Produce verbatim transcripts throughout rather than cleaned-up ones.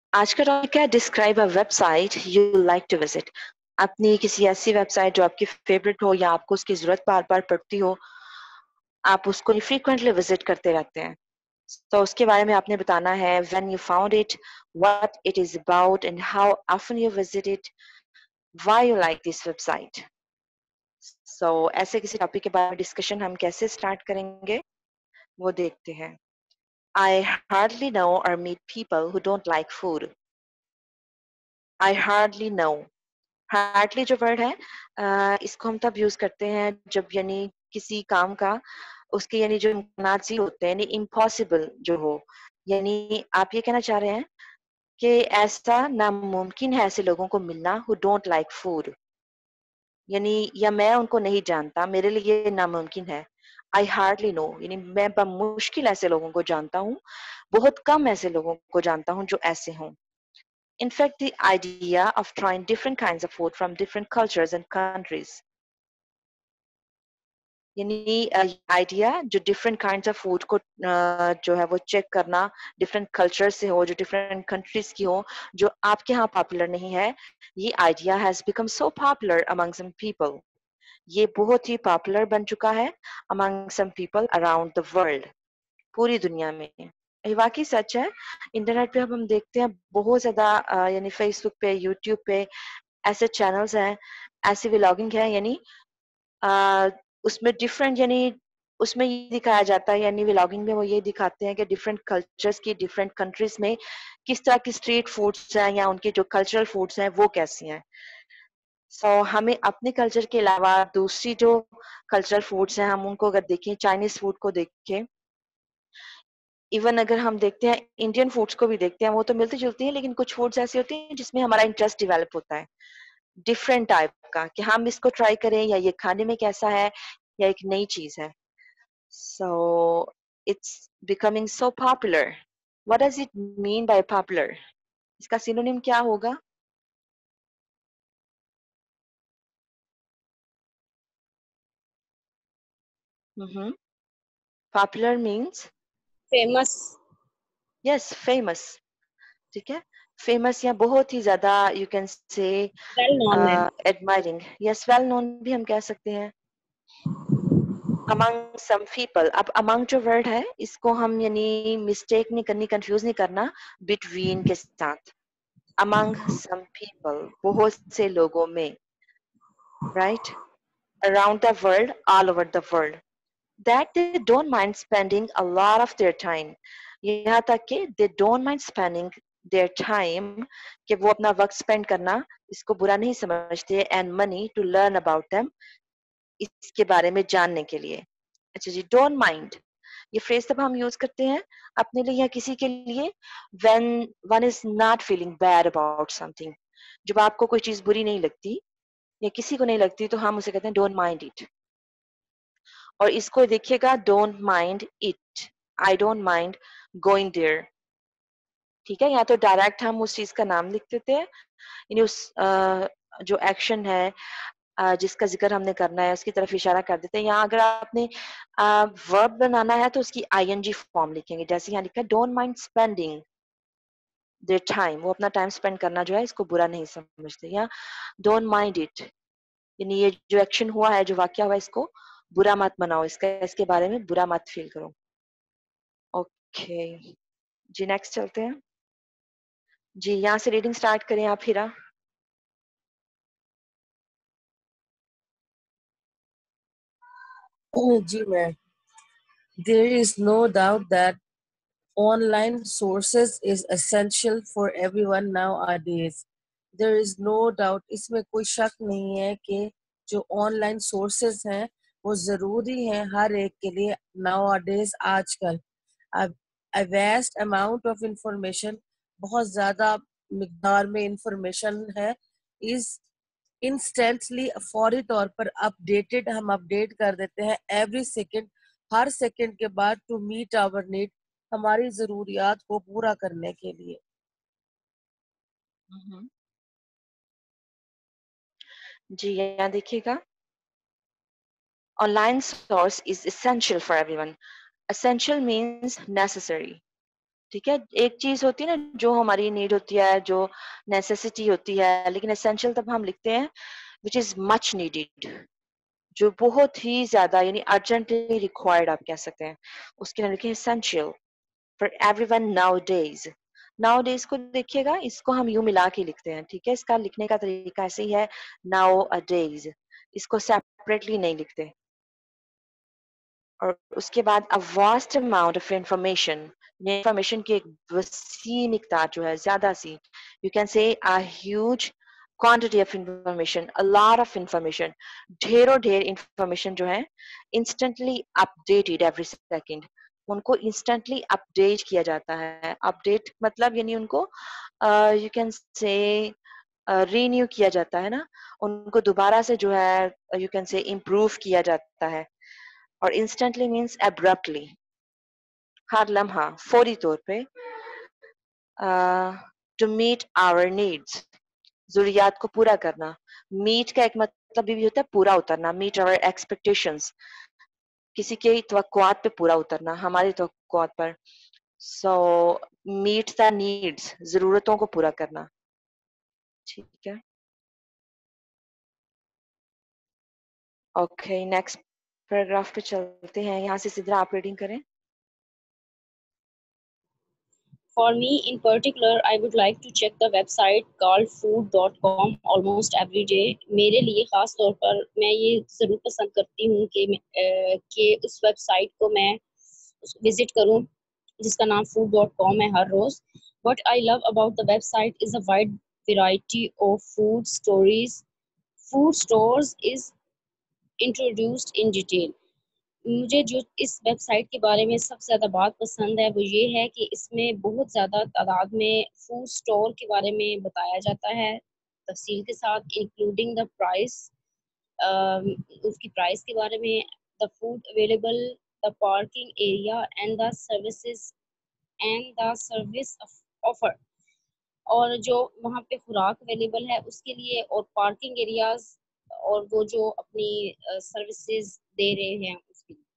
आज का टॉपिक है describe a website you like to visit. अपनी किसी ऐसी वेबसाइट जो आपकी फेवरेट हो या आपको उसकी जरूरत बार बार पड़ती हो, आप उसको फ्रीक्वेंटली विजिट करते रहते हैं। तो उसके बारे में आपने बताना है when you found it, what it is about and how often you visit it, why you like this website. So ऐसे किसी टॉपिक के बारे में डिस्कशन हम कैसे स्टार्ट करेंगे वो देखते हैं। आई हार्डली नो और meet people who don't like food. I hardly know, hardly जो वर्ड है, अ, इसको हम तब यूज करते हैं जब यानी किसी काम का उसके यानी जो इम्कानात ही होते हैं, यानी इम्पॉसिबल जो हो, यानी आप ये कहना चाह रहे हैं कि ऐसा नामुमकिन है ऐसे लोगों को मिलना हु डोंट लाइक फूड, यानी या मैं उनको नहीं जानता, मेरे लिए ये नामुमकिन है। आई हार्डली नो यानी मैं बमुश्किल ऐसे लोगों को जानता हूँ, बहुत कम ऐसे लोगों को जानता हूँ जो ऐसे हों। In fact, the idea of trying different kinds of food from different cultures and countries, यानी आइडिया जो डिफरेंट काइंड्स ऑफ फूड को अ, जो है वो चेक करना, डिफरेंट कल्चर से हो, जो डिफरेंट कंट्रीज की हो, जो आपके यहाँ पॉपुलर नहीं है, ये idea has become so popular among some people. ये बहुत ही पॉपुलर बन चुका है among some people around the world, पूरी दुनिया में। ये वाकई सच है। इंटरनेट पे अब हम देखते हैं बहुत ज्यादा, अ, यानी फेसबुक पे, यूट्यूब पे ऐसे चैनल्स हैं, ऐसी व्लॉगिंग है, यानी अ, उसमें डिफरेंट यानी उसमें ये दिखाया जाता है, यानी व्लॉगिंग में वो ये दिखाते हैं कि डिफरेंट कल्चर्स की, डिफरेंट कंट्रीज में किस तरह की स्ट्रीट फूड्स हैं या उनके जो कल्चरल फूड्स हैं वो कैसी हैं। सो so, हमें अपने कल्चर के अलावा दूसरी जो कल्चरल फूड्स हैं हम उनको अगर देखें, चाइनीज फूड को देखें, इवन अगर हम देखते हैं इंडियन फूड्स को भी देखते हैं, वो तो मिलती जुलती हैं, लेकिन कुछ फूड्स ऐसे होते हैं जिसमें हमारा इंटरेस्ट डेवलप होता है, डिफरेंट टाइप का, कि हम इसको ट्राई करें या ये खाने में कैसा है या एक नई चीज है। So it's becoming so popular. What does it mean by popular? इसका सिनोनिम क्या होगा? Hmm, popular means famous. Yes, famous. ठीक है, फेमस या बहुत ही ज्यादा, you can say well known है। एडमायरिंग, यस, वेल नोन भी हम कह सकते हैं। अमंग सम पीपल, अब अमंग जो वर्ड है इसको हम यानी मिस्टेक नहीं करनी, कंफ्यूज नहीं करना बिटवीन के साथ। अमंग सम पीपल, बहुत से लोगों में, right, around the world, all over the world, that they don't mind spending a lot of their time, यहाँ तक कि they don't mind spending their time, कि वो अपना वक्त स्पेंड करना इसको बुरा नहीं समझते, and money to learn about them, इसके बारे में जानने के लिए। अच्छा जी, डोंट माइंड, ये फ्रेज तब हम यूज करते हैं अपने लिए या किसी के लिए when one is not feeling bad about something, जब आपको कोई चीज बुरी नहीं लगती या किसी को नहीं लगती तो हम उसे कहते हैं डोंट माइंड इट। और इसको देखिएगा, don't mind it, I don't mind going there. ठीक है, या तो डायरेक्ट हम उस चीज का नाम लिख देते हैं, यानी उस अ, जो एक्शन है, अ, जिसका जिक्र हमने करना है उसकी तरफ इशारा कर देते हैं। यहाँ अगर आपने वर्ब बनाना है तो उसकी आईएनजी फॉर्म लिखेंगे, जैसे यहाँ लिखा है don't mind spending their time, वो अपना टाइम स्पेंड करना जो है इसको बुरा नहीं समझते, या डोंट माइंड इट, यानी ये जो एक्शन हुआ है, जो वाक्य हुआ है, इसको बुरा मत मनाओ, इसका इसके बारे में बुरा मत फील करो। ओके जी, नेक्स्ट चलते हैं जी, यहाँ से रीडिंग स्टार्ट करें आप, हीरा। जी ma'am, there is no doubt that online sources is essential for everyone nowadays. There is no doubt, इसमें कोई शक नहीं है कि जो ऑनलाइन सोर्सेज हैं वो जरूरी हैं हर एक के लिए nowadays, आजकल। a vast amount of information, बहुत ज्यादा मिकदार में इंफॉर्मेशन है, इज इंस्टेंटली फौरी तौर पर अपडेटेड, हम अपडेट कर देते हैं एवरी सेकंड, हर सेकंड के बाद, टू मीट आवर नीड, हमारी जरूरियात को पूरा करने के लिए। हम्म, जी यहाँ देखिएगा, online source is essential for everyone. Essential means necessary. ठीक है, एक चीज होती है ना जो हमारी नीड होती है, जो नेसेसिटी होती है, लेकिन एसेंशियल तब हम लिखते हैं विच इज मच नीडेड, जो बहुत ही ज्यादा यानी अर्जेंटली रिक्वायर्ड आप कह सकते हैं, उसके लिए लिखें essential for everyone nowadays. Nowadays को देखिएगा, इसको हम यूं मिला के लिखते हैं, ठीक है, इसका लिखने का तरीका ऐसे ही है, नाउ अ डेज, इसको सेपरेटली नहीं लिखते। और उसके बाद a vast amount of information, information की एक वसी मिकदार जो है, ज्यादा सी, you can say a huge quantity of information, a lot of information, ढेरों ढेर इंफॉर्मेशन जो है, इंस्टेंटली अपडेटेड एवरी सेकंड, उनको इंस्टेंटली अपडेट किया जाता है। अपडेट मतलब यानी उनको यू कैन से रीन्यू किया जाता है ना, उनको दोबारा से जो है यू कैन से इम्प्रूव किया जाता है। और इंस्टेंटली मीन्स एब्रप्टली, हर लम्हा, फौरी तौर पे। टू मीट आवर नीड्स, जरूरियात को पूरा करना। मीट का एक मतलब भी होता है पूरा उतरना, मीट आवर एक्सपेक्टेशंस, किसी के तवक्कुआत पे पूरा उतरना, हमारी तवक्कुआत पर। सो मीट द नीड्स, जरूरतों को पूरा करना, ठीक है। ओके, नेक्स्ट पैराग्राफ पे चलते हैं, यहाँ से सीधा आप रीडिंग करें। For me in particular, I would like to check the website called food dot com almost every day. मेरे लिए खास तौर पर मैं ये ज़रूर पसंद करती हूँ कि कि उस वेबसाइट को मैं विजिट करूँ जिसका नाम food dot com है हर रोज़. What I love about the website is a wide variety of food stories. Food stores is introduced in detail. मुझे जो इस वेबसाइट के बारे में सबसे ज़्यादा बात पसंद है वो ये है कि इसमें बहुत ज़्यादा तादाद में फूड स्टोर के बारे में बताया जाता है तफसील के साथ, इंक्लूडिंग द प्राइस, उसकी प्राइस के बारे में, the food available, the parking area and the services and the service offer, और जो वहाँ पे खुराक अवेलेबल है उसके लिए, और पार्किंग एरियाज, और वो जो अपनी सर्विसेज दे रहे हैं उसके लिए.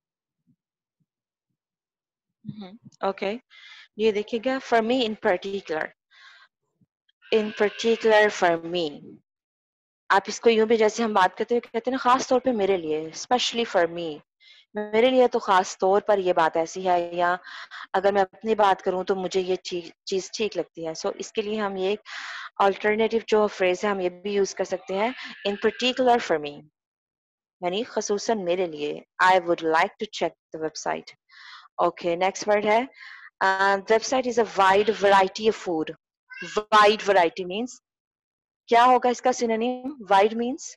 ओके, ये देखिएगा, for me in particular, in particular for me, आप इसको यूं भी जैसे हम बात करते हैं कहते हैं ना, खास तौर पे मेरे लिए, स्पेशली फॉर मी, मेरे लिए तो खास तौर पर ये बात ऐसी है, या अगर मैं अपनी बात करूं तो मुझे ये चीज चीज ठीक लगती है। सो so, इसके लिए हम ये अल्टरनेटिव जो फ्रेज है हम ये भी यूज कर सकते हैं, इन पर्टिकुलर फॉर मी, यानी खसूसन मेरे लिए, I would like to check the website. Okay, next word है, website is a wide variety of food. Wide variety means क्या होगा इसका synonym? Wide means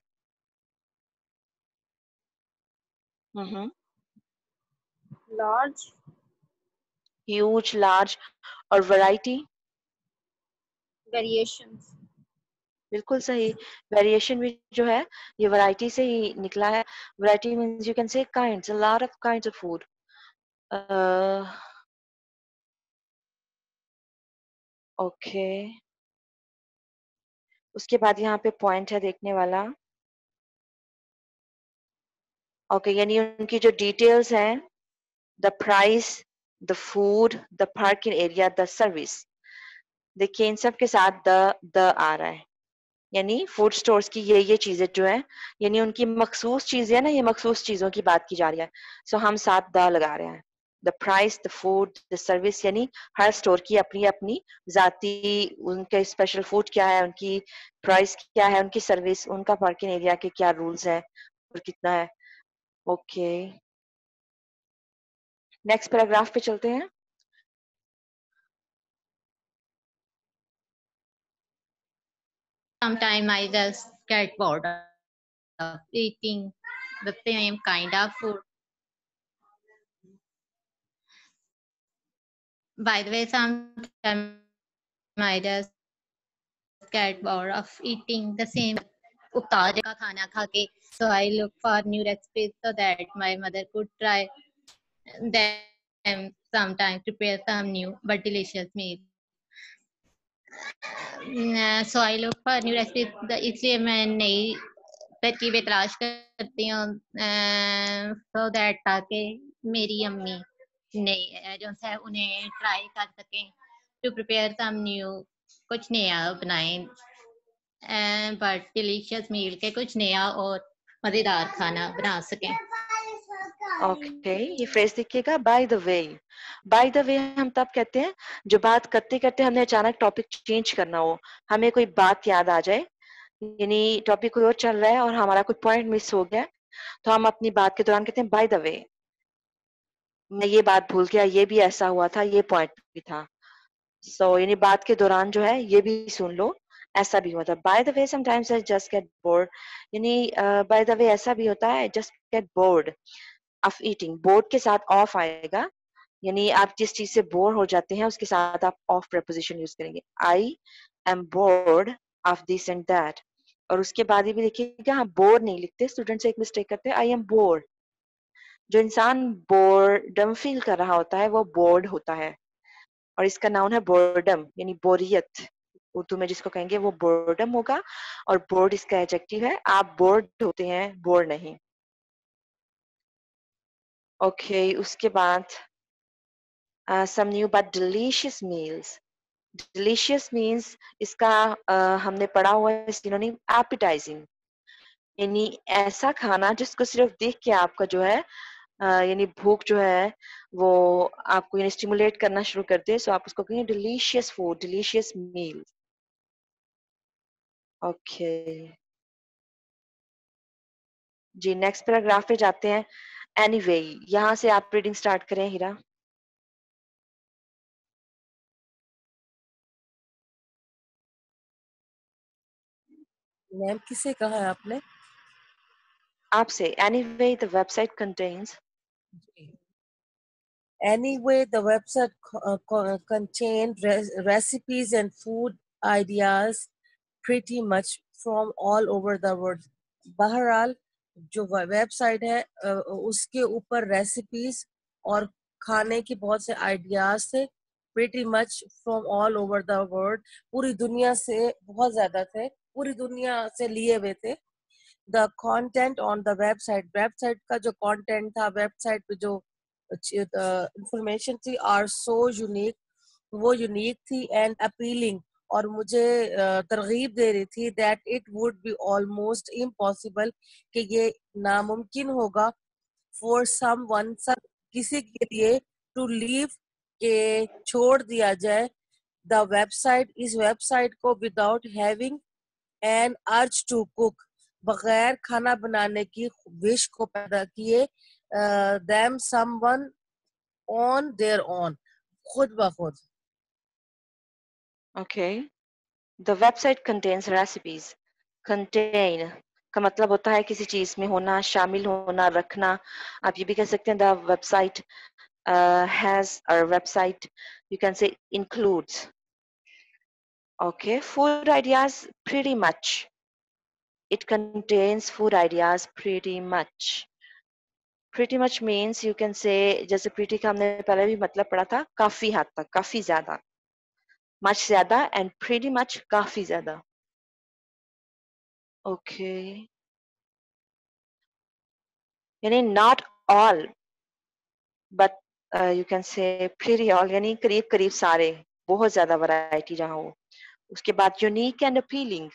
hmm Large. Huge, large, और वैरायटी Variations. बिल्कुल सही। वेरिएशन भी जो है ये वैरायटी से ही निकला है। Variety means you can say kinds, a lot of kinds of food. Okay, उसके बाद यहाँ पे पॉइंट है देखने वाला। ओके okay, यानी उनकी जो डिटेल्स हैं, the price, the food, the parking area, the service, देखिए इन सब के साथ द द आ रहा है, यानी फूड स्टोर्स की ये ये चीजें जो है, यानी उनकी मखसूस चीजें है ना, ये मखसूस चीजों की बात की जा रही है। सो so, हम साथ द लगा रहे हैं, the price, the food, the service, यानी हर स्टोर की अपनी अपनी जाती, उनके स्पेशल फूड क्या है, उनकी प्राइस क्या है, उनकी सर्विस, उनका पार्किंग एरिया के क्या रूल्स है और कितना है। ओके, नेक्स्ट पैराग्राफ पे चलते हैं। Sometimes I just get bored of eating the same kind of food. By the way, sometimes I just get bored of eating the same uktaje ka khana kha ke. So I look for new recipes so that my mother could try them, sometimes prepare some new but delicious meals. So I look for new recipes, इसलिए मैं नई तरकीबें तलाश करती हूँ, so that ताकि मेरी अम्मी नए जो है उन्हें ट्राई कर सकें, टू प्रिपेयर सम न्यू, कुछ नया बनाएं, बट डिलीशियस मील के कुछ नया और मज़ेदार खाना बना सकें। ओके, ये फ्रेज देखिएगा, by the way. By the way हम तब कहते हैं जो बात करते करते हमने अचानक टॉपिक चेंज करना हो, हमें कोई बात याद आ जाए, यानी टॉपिक कोई और चल रहा है और हमारा कोई पॉइंट मिस हो गया, तो हम अपनी बात के दौरान कहते हैं बाय द वे, मैं ये बात भूल गया, ये भी ऐसा हुआ था, ये पॉइंट भी था। सो so, यानी बात के दौरान जो है ये भी सुन लो, ऐसा भी होता है। By the way sometimes I just get bored, यानी बाय द वे ऐसा भी होता है, just get bored of eating. Bored के साथ ऑफ आएगा, यानी आप जिस चीज से बोर हो जाते हैं उसके साथ आप ऑफ प्रपोजिशन यूज करेंगे। I am bored of this and that. और उसके बाद ये भी देखिएगा, हम बोर नहीं लिखते, स्टूडेंट्स एक मिस्टेक करते हैं, आई एम बोर्ड। जो इंसान बोर्डम फील कर रहा होता है वो बोर्ड होता है, और इसका नाउन है बोर्डम, यानी बोरियत। उर्दू में जिसको कहेंगे वो बोर्डम होगा, और बोर्ड इसका एडजेक्टिव है। आप बोर्ड होते हैं, बोर नहीं। ओके okay, उसके बाद some new but delicious meals. Delicious means इसका uh, हमने पढ़ा हुआ है सिनोनिम एपेटाइजिंग, यानी ऐसा खाना जिसको सिर्फ देख के आपका जो है uh, यानी भूख जो है वो आपको यानी स्टिमुलेट करना शुरू कर दे, सो आप उसको कहेंगे delicious food, delicious meal. Okay जी, नेक्स्ट पैराग्राफ पे जाते हैं। एनीवे anyway, यहाँ से आप रीडिंग स्टार्ट करें हीरा। मैम किसे कहा है आपने? आपसे। Anyway the website contains, Anyway, the website co- uh, co- contained res- recipes and food ideas pretty much from all over the world. बहरहाल जो वेबसाइट है अ, उसके ऊपर रेसिपीज और खाने की बहुत से आइडियाज थे, pretty much from all over the world, पूरी दुनिया से बहुत ज्यादा थे, पूरी दुनिया से लिए हुए थे। The content on the website, website का जो content था, वेबसाइट पे जो इंफॉर्मेशन थी, आर सो यूनिक, वो यूनिक थी एंड अपीलिंग, और मुझे तरगीब दे रही थी that it would be almost impossible, कि ये नामुमकिन होगा फॉर समवन, सब किसी के लिए, टू लीव, के छोड़ दिया जाए द वेबसाइट, इस वेबसाइट को, without having an urge to cook, बगैर खाना बनाने की विश को पैदा किए, them someone on their own, खुद ब खुद। Okay. The website contains recipes. Content का मतलब होता है किसी चीज में होना, शामिल होना, रखना। आप ये भी कह सकते हैं द वेबसाइट हैज, और website you can say includes. Okay, food ideas pretty much, it contains food ideas pretty much. Pretty much means you can say, जैसे pretty का हमने पहले भी मतलब पढ़ा था, काफी हद तक, काफी ज्यादा, much ज्यादा, and pretty much काफी ज्यादा। Okay, यानी not all but uh, you can say pretty all, यानी करीब करीब सारे, बहुत ज्यादा वैरायटी जहाँ हो। उसके बाद unique and appealing।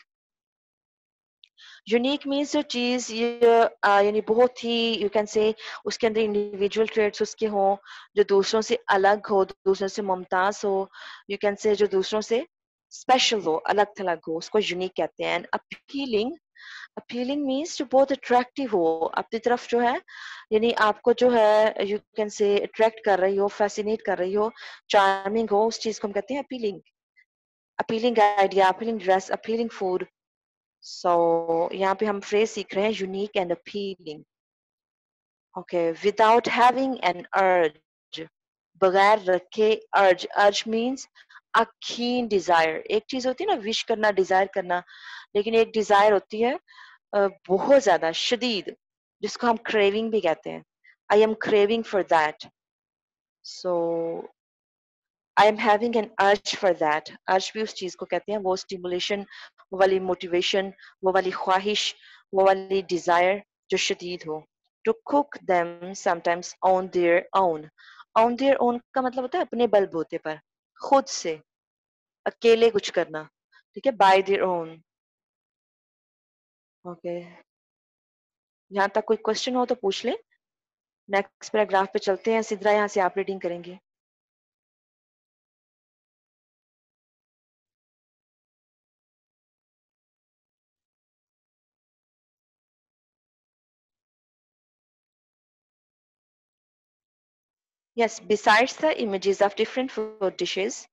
Unique means जो चीज ये आ, यानी बहुत ही यू कैन से उसके अंदर इंडिविजुअल ट्रेड्स उसके हों, जो दूसरों से अलग हो, दूसरों से मुमताज हो, यू कैन से जो दूसरों से स्पेशल हो, अलग थलग हो, उसको यूनिक कहते हैं। अपीलिंग, अपीलिंग मीन्स जो बहुत अट्रैक्टिव हो अपनी तरफ जो है, यानी आपको जो है यू कैन से अट्रैक्ट कर रही हो, फैसिनेट कर रही हो, चार्मिंग हो, उस चीज को हम कहते हैं appealing. Appealing idea, appealing dress, appealing food. So यहाँ पे हम फ्रेज सीख रहे हैं unique and appealing. Okay, without having an urge, बगैर रखे अर्ज। अर्ज मीन्स अ कीन डिजायर। एक चीज होती है ना विश करना, डिजायर करना, लेकिन एक डिजायर होती है अ, बहुत ज्यादा शदीद, जिसको हम क्रेविंग भी कहते हैं। I am craving for that, so I am having an urge for that. Urge भी उस चीज को कहते हैं, वो स्टिमुलेशन, वो वाली मोटिवेशन, वो वाली ख्वाहिश, वो वाली डिजायर जो शदीद हो। To cook them sometimes on their own, on their own का मतलब होता है अपने बलबूते पर, खुद से, अकेले कुछ करना, ठीक है, बाय देयर ओन। ओके, यहाँ तक कोई क्वेश्चन हो तो पूछ ले। नेक्स्ट पैराग्राफ पे चलते हैं, सिद्रा यहाँ से आप रीडिंग करेंगे। Yes, besides the images of different food dishes,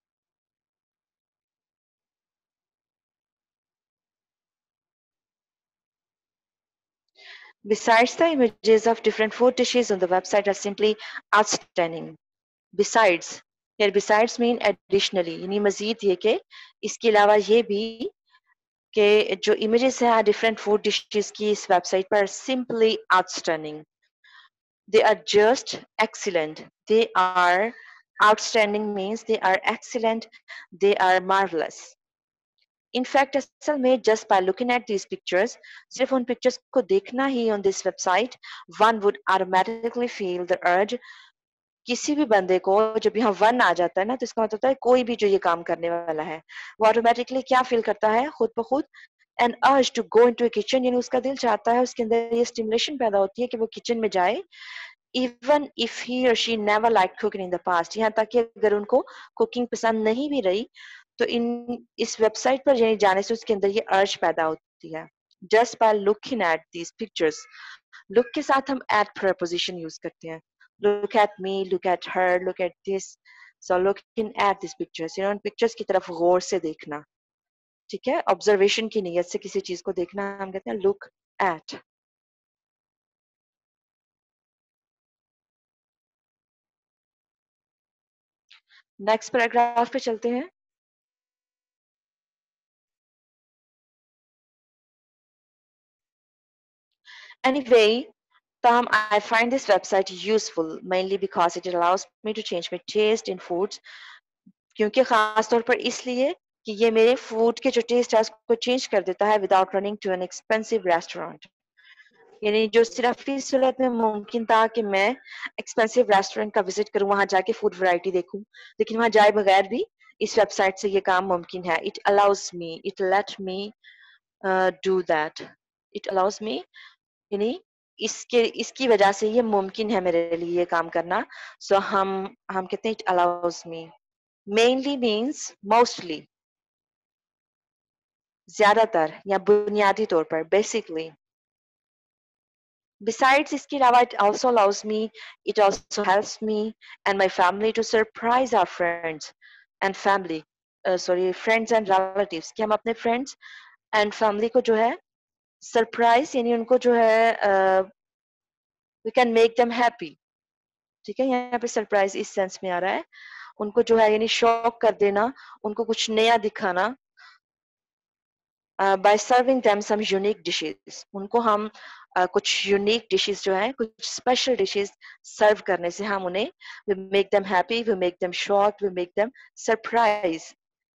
besides the images of different food dishes on the website are simply outstanding. Besides, here besides mean additionally, यानी मजीद ये के इसके अलावा ये भी कि जो images हैं different food dishes की इस website पर simply outstanding. They are just excellent. They are outstanding means they are excellent. They are marvelous. In fact, असल में just by looking at these pictures, सिर्फ उन pictures को देखना ही on this website, one would automatically feel the urge. किसी भी बंदे को जब यहाँ वन आ जाता है ना, तो इसका मतलब होता है कोई भी जो ये काम करने वाला है, वो ऑटोमेटिकली क्या फील करता है खुद ब खुद, an urge to go into a kitchen, यानी उसका दिल चाहता है, उसके अंदर ये स्टिमुलेशन पैदा होती है कि वो किचन में जाए, even if he or she never liked cooking in the past. यहाँ तक कि अगर उनको कुकिंग पसंद नहीं भी रही, तो इन इस वेबसाइट पर यानी जाने से उसके अंदर ये अर्ज पैदा होती है। Just by looking at these pictures, look के साथ हम at preposition यूज करते हैं। Look at me, look at her, look at this. So looking at these pictures, you know, pictures की तरफ गौर से देखना, ठीक है, ऑब्जर्वेशन की नीयत से किसी चीज को देखना हम कहते हैं look at. नेक्स्ट पैराग्राफ पे चलते हैं। Anyway, Tom, I find this website useful mainly because it allows me to change my taste in foods. क्योंकि खास तौर पर इसलिए कि ये मेरे फूड के जो टेस्ट है उसको चेंज कर देता है without running to an expensive restaurant. यानी जो सिर्फ इस सूरत में मुमकिन था कि मैं एक्सपेंसिव रेस्टोरेंट का विजिट करूं, वहां जाके फूड वैरायटी देखूं, लेकिन वहां जाए बगैर भी इस वेबसाइट से ये काम मुमकिन है। It allows me, it let me uh, do that. It allows me, यानी इसके इसकी वजह से ये मुमकिन है मेरे लिए ये काम करना। सो so, हम हम कहते हैं it allows me. Mainly means mostly, ज्यादातर या बुनियादी तौर पर, बेसिकली। Besides, इसके अलावा it also allows me, it also helps me and my family to surprise our friends and family, uh, sorry, friends and relatives, कि हम अपने friends and family को जो है सरप्राइज, यानी उनको जो है uh, we can make them happy, ठीक है। यहाँ पे सरप्राइज इस सेंस में आ रहा है, उनको जो है यानी शॉक कर देना, उनको कुछ नया दिखाना, by serving them some unique dishes, उनको हम uh, कुछ यूनिक डिशेस जो है, कुछ स्पेशल डिशेस सर्व करने से हम उन्हें we make them happy, we make them shock, we make them surprise.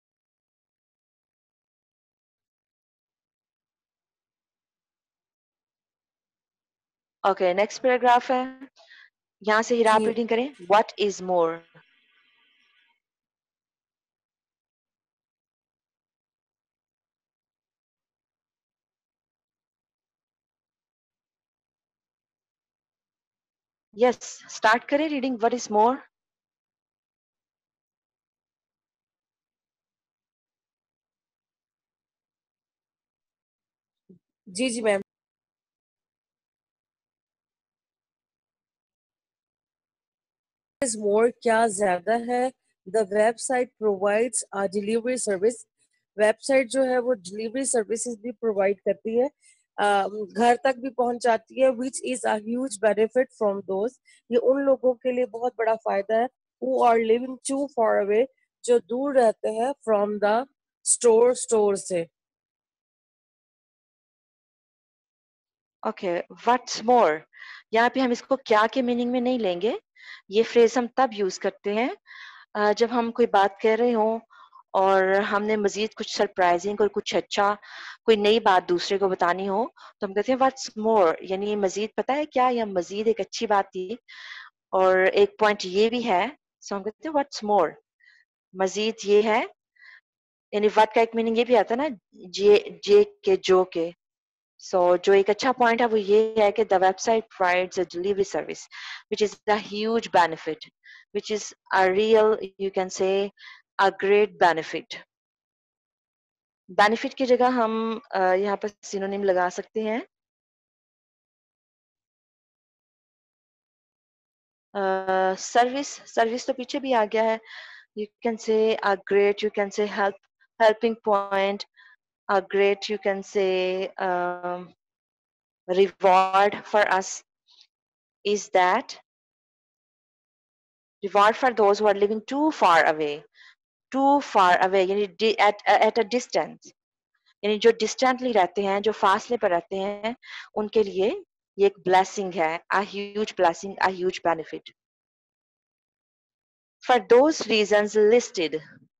Okay, next paragraph है, यहाँ से ही आप जी रीडिंग करें। What is more. Yes, start करें रीडिंग। What is more. जी जी मैम। इज मोर क्या ज्यादा है। The website provides a delivery service. Website जो है वो डिलीवरी सर्विसेज भी प्रोवाइड करती है, अ, घर तक भी पहुंच जाती है, which is a huge benefit from those. ये उन लोगों के लिए बहुत बड़ा फायदा है who are living too far away, जो दूर रहते हैं फ्रॉम द स्टोर स्टोर से। ओके, व्हाट्स मोर, यहाँ पे हम इसको क्या के मीनिंग में नहीं लेंगे। ये फ्रेज हम तब यूज करते हैं अ, जब हम कोई बात कर रहे हों और हमने मजीद कुछ सरप्राइजिंग और कुछ अच्छा, कोई नई बात दूसरे को बतानी हो, तो हम कहते हैं व्हाट्स मोर, यानी मजीद पता है क्या, या मजीद एक अच्छी बात थी। और एक पॉइंट ये भी है, सो हम कहते हैं व्हाट्स मोर, मजीद ये है, यानी व्हाट का एक मीनिंग ये भी आता है ना, जे जे के जो के। सो so, जो एक अच्छा पॉइंट है वो ये है कि the website provides a delivery service which is a huge benefit, which is a real, you can say a great benefit. Benefit की जगह हम uh, यहाँ पर सिनोनिम लगा सकते हैं, सर्विस uh, सर्विस तो पीछे भी आ गया है, you can say a great, you can say help, helping point, a great, you can say um, reward for us is that reward for those who are living too far away, too far away यानी di- at at a distance, यानी जो distantly रहते हैं, जो फासले पर रहते हैं, उनके लिए ये एक ब्लेसिंग है, a huge blessing, a huge benefit. For those reasons listed,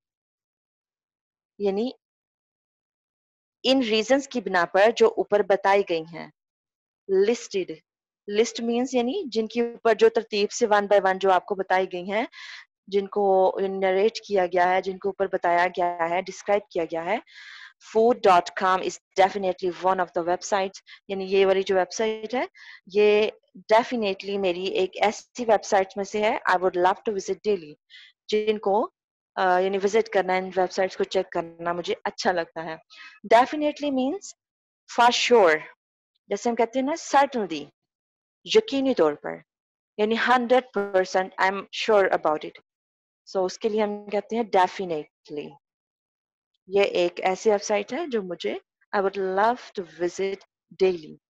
यानी इन रीजंस की बिना पर जो ऊपर बताई गई हैं, लिस्टेड, लिस्ट मीन्स यानी जिनके ऊपर जो तरतीब से वन बाय वन जो आपको बताई गई हैं, जिनको नरेट किया गया है, जिनको ऊपर बताया गया है, डिस्क्राइब किया गया है, food dot com is definitely one of the websites, यानी ये वाली जो वेबसाइट है ये डेफिनेटली मेरी एक ऐसी वेबसाइट में से है, I would love to visit daily, जिनको uh, यानी विजिट करना, इन वेबसाइट्स को चेक करना मुझे अच्छा लगता है। डेफिनेटली मीन्स फॉर श्योर, जैसे हम कहते हैं ना सर्टनली, यकीनी तौर पर, यानी hundred percent I am sure about it, so उसके लिए हम कहते हैं डेफिनेटली। ये एक ऐसी वेबसाइट है जो मुझे I would love to visit daily.